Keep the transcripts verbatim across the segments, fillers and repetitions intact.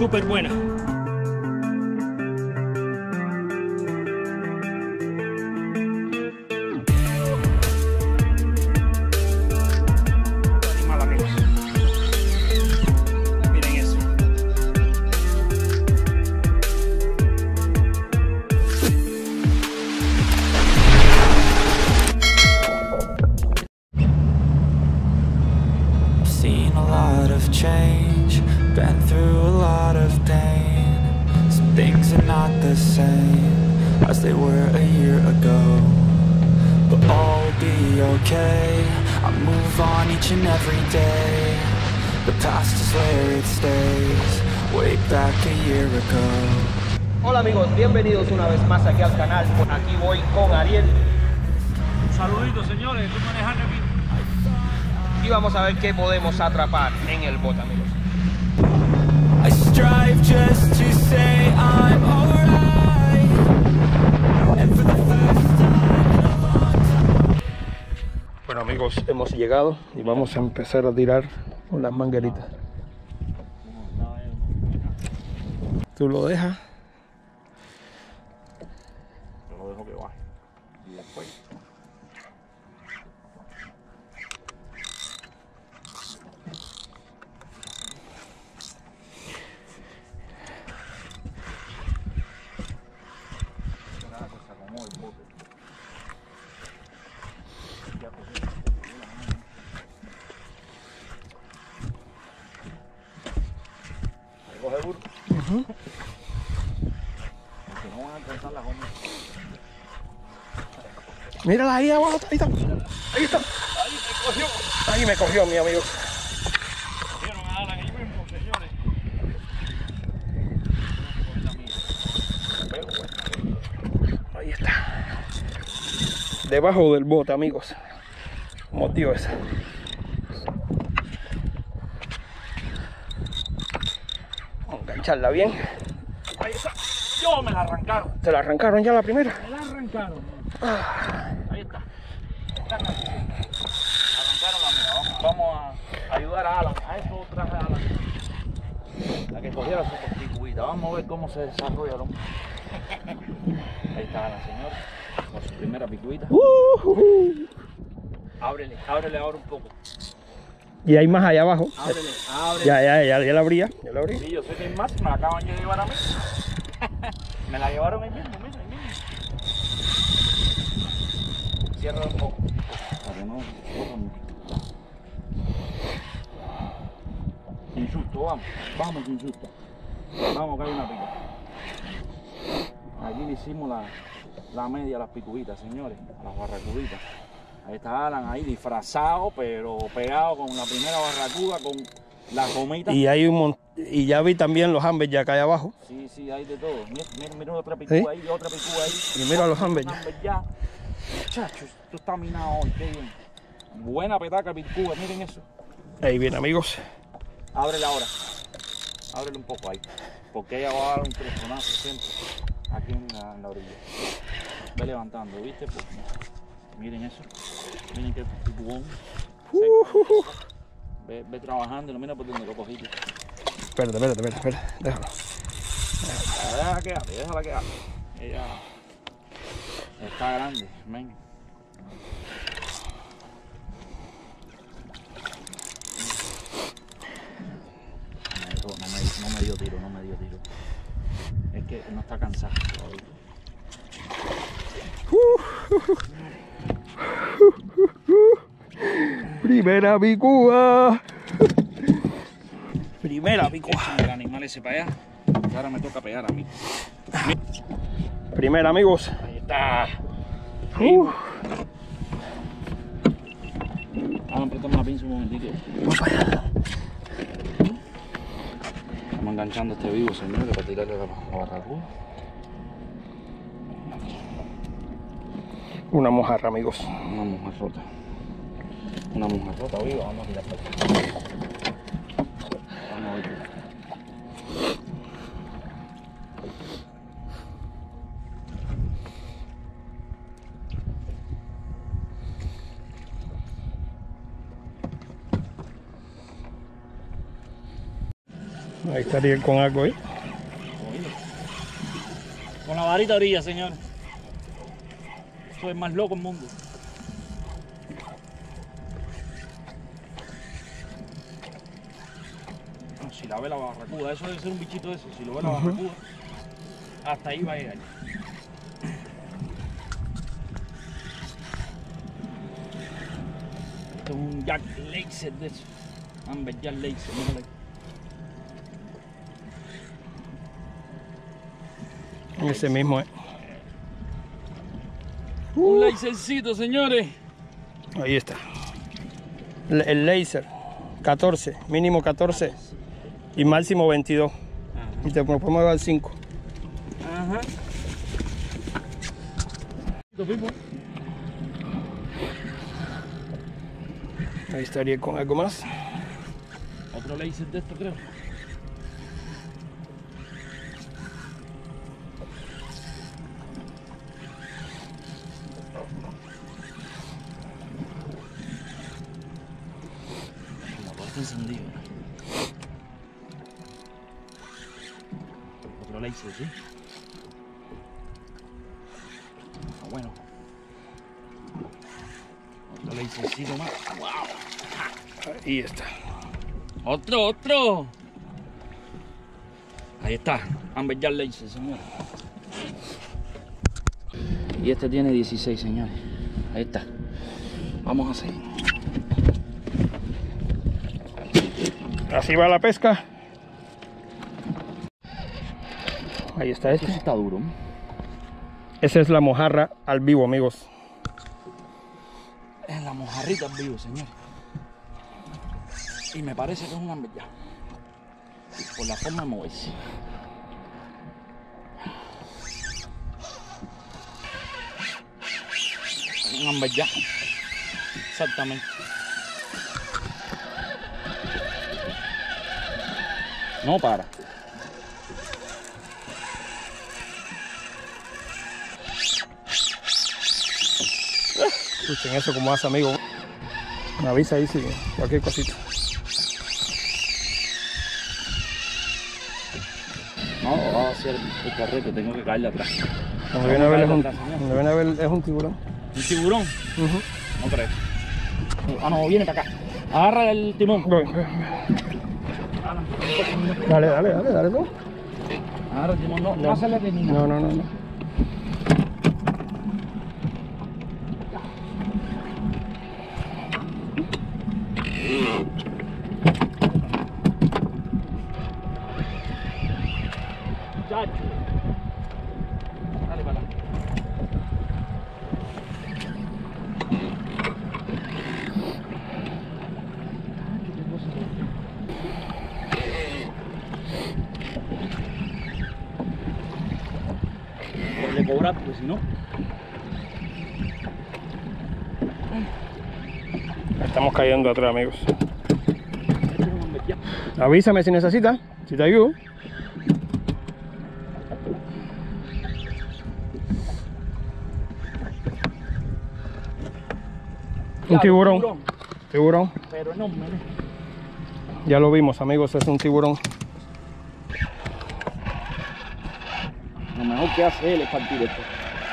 súper buena. Animal, amigos. Miren eso. Seen a lot of change, been through a lot of pain. Some things are not the same as they were a year ago, but all will be okay. I move on each and every day. The past is where it stays, way back a year ago. Hola amigos, bienvenidos una vez más aquí al canal. Aquí voy con Ariel. Un saludito, señores, estoy manejando aquí. Y vamos a ver qué podemos atrapar en el bote, amigos. I strive just to say I'm alright, and for the first time in a long time. Bueno amigos, hemos llegado y vamos a empezar a tirar con las mangueritas. Tú lo dejas. Yo lo dejo que baje. Y después. Coge duro. Uh-huh. Porque no van a alcanzar las ondas. Mírala ahí abajo, ahí está. Ahí está. Ahí me cogió. Ahí me cogió mi amigo. Cogieron a Alan ahí mismo, señores. Ahí está. Debajo del bote, amigos. Motivo esa. Vamos a engancharla bien. Ahí está. Yo me la arrancaron. ¿Te la arrancaron ya la primera? Me la arrancaron. Ah. Ahí está. Está aquí. Arrancaron la mía. Vamos, vamos a ayudar a Alan. A eso traje a Alan. A que cogiera su contribuida. Vamos a ver cómo se desarrollaron. Ahí está Alan, señor. Con su primera picuita. Uh, uh, uh. Ábrele, ábrele ahora un poco. Y hay más allá abajo. Ábrele, ábrele. Ya, ya, ya, ya la abría. Ya la abrí. Sí, yo sé que hay más. Me la acaban de llevar a mí. Me la llevaron ahí mismo, mira, ahí mismo. Cierra un poco. Para que no corran. Sin susto, vamos. Vamos sin susto. Vamos que hay una pica. Aquí le hicimos la, la media a las picuitas, señores. A las barracuditas. Ahí está Alan ahí disfrazado, pero pegado con la primera barracuda, con la gomita. Y hay un mon- y ya vi también los ambers ya acá hay abajo. Sí, sí, hay de todo. Mira, mira, mira otra picúa ¿Sí? ahí, otra picúa ahí. Y mira los ambers ya. Ambers ya. Muchachos, esto está minado hoy, qué bien. Buena petaca picúa, miren eso. Ahí bien, amigos. Ábrele ahora. Ábrele un poco ahí. Porque ella va a dar un telefonazo siempre. Aquí en la, en la orilla. Ve levantando, ¿viste? Pues, miren eso. Miren qué picuón. Uh, Ve, ve trabajando y lo mira por donde lo cogiste. Espérate, espérate, espérate, espérate. Déjalo. Déjala que hable, déjala que hable. Ella está grande, men. No, no, me, no me dio tiro, no me dio tiro. Es que no está cansado todavía. Primera picúa. Primera picúa. El animal ese para allá. Y ahora me toca pegar a mí. Primera, amigos. Ahí está. Uh, Vamos a apretar la pinza un momentito. vamos para allá. Estamos enganchando este vivo, señores, para tirarle la, la barracuda. Una mojarra, amigos. Una mujer rota. Una mujer rota viva, vamos a tirar para acá. Vamos a ver. Ahí estaría con algo ahí. Con la varita orilla, señores. Eso es más loco el mundo. No, si la ve la barracuda, eso debe ser un bichito ese. Si lo ve la barracuda, hasta ahí va a llegar. Esto es un Jack Laser de eso. Amber Jack Laser, míralo ahí. Ese mismo, ¿eh? Un lasercito, señores. Ahí está. El, el laser. catorce, mínimo catorce. Y máximo veintidós. Ajá. Y te podemos llevar cinco. Ajá. Ahí estaría con algo más. Otro laser de esto, creo. El motor está encendido. Otro laser, ¿sí? Ah, bueno. Otro lasercito más. ¡Wow! Ahí está. Otro, otro. Ahí está. Amber Jack Laser, señores. Y este tiene dieciséis, señores. Ahí está. Vamos a seguir. Así va la pesca. Ahí está este. Este está duro, ¿no? Esa es la mojarra al vivo, amigos. Es la mojarrita en vivo, señores. Y me parece que es un Amber Jack. Por la forma de moverse. Un Amber Jack. Exactamente. No para. Escuchen eso como hace, amigo. Me avisa ahí si cualquier cosita. No, va a hacer el carrete, tengo que caerle atrás. Cuando viene a ver es un, cuando viene a ver es un tiburón. ¿Un tiburón? Uh-huh. No creo. Ah, no, viene para acá. Agarra el timón. Voy, voy. Dale, dale, dale, dale tú. Agarra el timón, no, no hacerle de niña. No, no, no, no. Chacho. Dale para allá. Le cobrar, porque si no. Estamos cayendo atrás, amigos. Avísame si necesitas, si te ayudo. Un tiburón. Tiburón. Tiburón. Pero enorme, ¿no? Ya lo vimos, amigos, es un tiburón. Lo mejor que hace él es partir esto.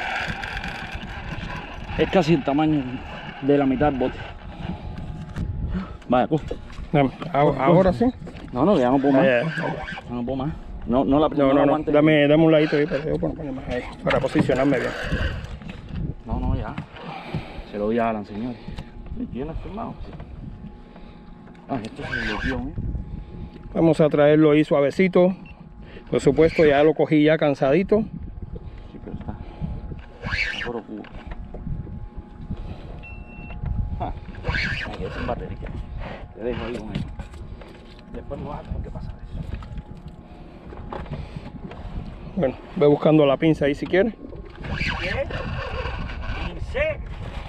Es casi el tamaño de la mitad del bote. Vaya, coge. Dame, ahora, ahora sí. No, no, ya no puedo más. Ya, ya. Ya no puedo más. No, no la No, no, no, la no. aguante. Dame, dame un ladito ahí para, yo poner más ahí, para posicionarme bien. No, no, ya. Se lo doy a Alan, señores. ¿Tiene firmado? Sí. Ah, esto es el guión, ¿eh? Vamos a traerlo ahí suavecito. Por supuesto, ya lo cogí ya cansadito. Sí, pero está. Está por cubo. Ah, ahí es sin batería. Te dejo ahí con él. Después no vas a tener que pasar eso. Bueno, ve buscando la pinza ahí si quieres. ¿Qué? Pincé.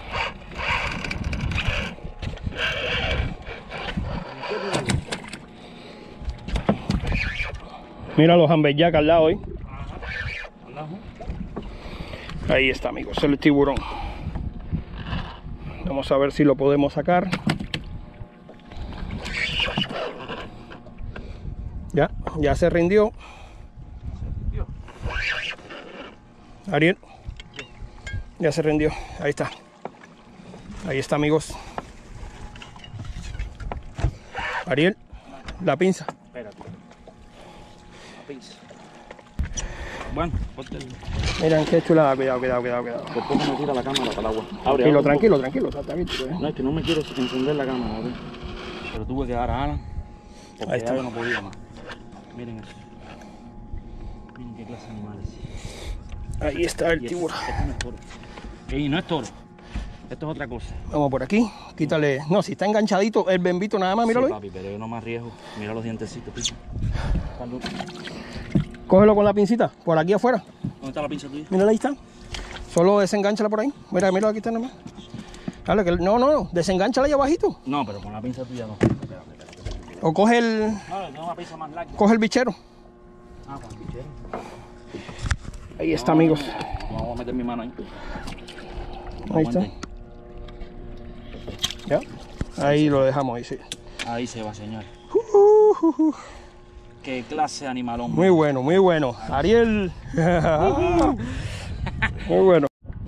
Mira los Amber Jack al lado ahí. Ajá. Ahí está, amigos, el tiburón. Vamos a ver si lo podemos sacar. Ya, ya se rindió. Ariel. Ya se rindió. Ahí está. Ahí está, amigos. Ariel, la pinza. Espérate. La pinza. Bueno, ponte el... Miren qué chulada. Cuidado, cuidado, cuidado, cuidado. Por poco me tira la cámara para el agua. Abre, Tranquilo, abre. tranquilo, tranquilo. Está bien, ¿eh? No, es que no me quiero encender la cámara, ¿verdad? Pero tuve que dar a Alan. Porque Ahí está. ya yo no podía más. Miren eso. Miren qué clase de animales. Ahí está el Y este- tiburón. este no es toro. Ey, no es toro. Esto es otra cosa. Vamos por aquí. Quítale. No, si está enganchadito el bembito nada más, míralo Sí, ahí. papi, pero yo no me arriesgo. Mira los dientecitos, pico. Salud. Cógelo con la pincita. Por aquí afuera. ¿Dónde está la pinza tuya? Mírala, ahí está. Solo desenganchala por ahí. Mira, mira, aquí está nada más. Dale, que no, no, no. Desenganchala ahí abajito. No, pero con la pinza tuya no. Espérate, espérate, espérate. O coge el, No, tengo una pinza más larga. coge el bichero. Ah, con el bichero. Ahí está, amigos. No, no, voy a meter mi mano ahí. Ahí está. Aguanten. Ya. Ahí lo dejamos ahí, sí. Ahí se va, señor. Qué clase de animalón. Muy bueno, muy bueno. Ariel. Muy bueno.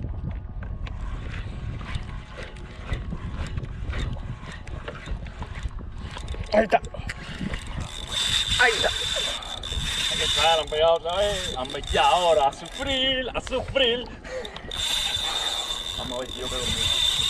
Ahí está. Ahí está. Que tal, han pegado otra vez. Han ya ahora a sufrir, a sufrir. Vamos a ver si yo pego el mío.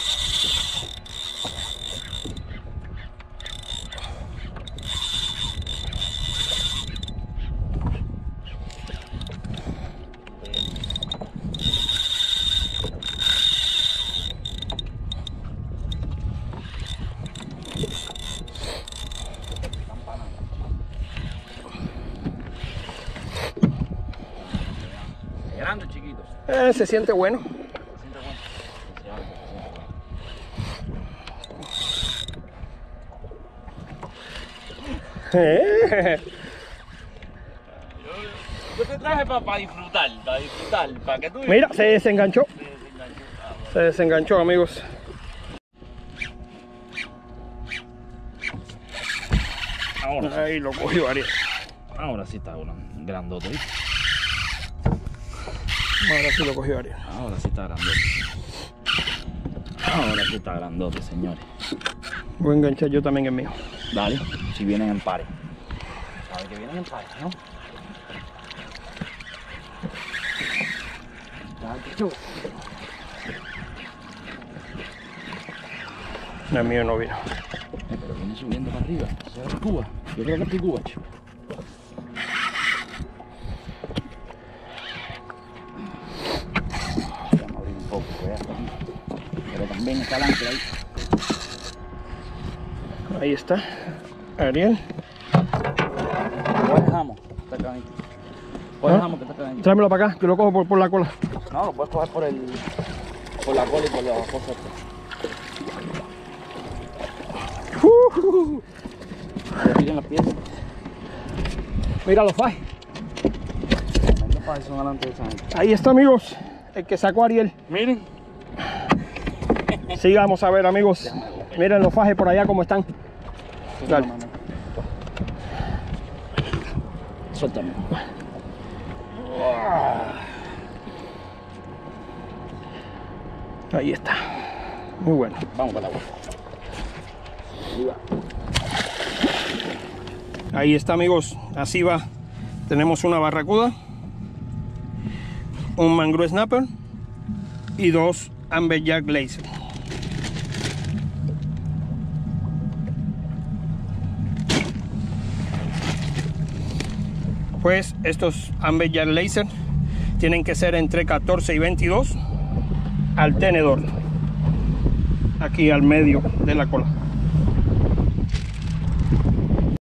Grande, chiquitos. Eh, se siente bueno. Se siente bueno. Se abre, se siente bueno. Eh. Yo te traje para disfrutar, para disfrutar, para que tú... Mira, se desenganchó. Se desenganchó, amigos. Ahora, Ahí lo cogió Ariel. ahora sí está gran- grandote. ¿viste? Ahora sí lo cogió Ariel. Ahora sí está grandote. Ahora sí está grandote, señores. Voy a enganchar yo también el mío. Dale, si vienen en pares. Sabe que vienen en pares, ¿no? El mío no vino. Eh, pero viene subiendo para arriba. ¿Será de Cuba? Yo creo que es de Cuba, chico. Vamos a abrir un poco, que ya está aquí. Pero también está el ancla ahí. Ahí está. Ariel. Lo dejamos, está caliente. Lo ¿Ah? dejamos que está caliente. Tráemelo para acá, que lo cojo por, por la cola. No, lo puedes coger por el... por la cola y por la cosa. Uh, Ya tiren las piezas. mira los fajes. Los fajes son delante de esa gente. Ahí está, amigos. El que sacó Ariel. Miren. Sigamos a ver, amigos. Miren los fajes por allá como están. Dale. Suéltame. Ahí está. Muy bueno. Vamos para el agua. Arriba. Ahí está, amigos. Así va. Tenemos una barracuda, un mangrove snapper y dos amberjack laser. Pues estos amberjack laser tienen que ser entre catorce y veintidós al tenedor, aquí al medio de la cola.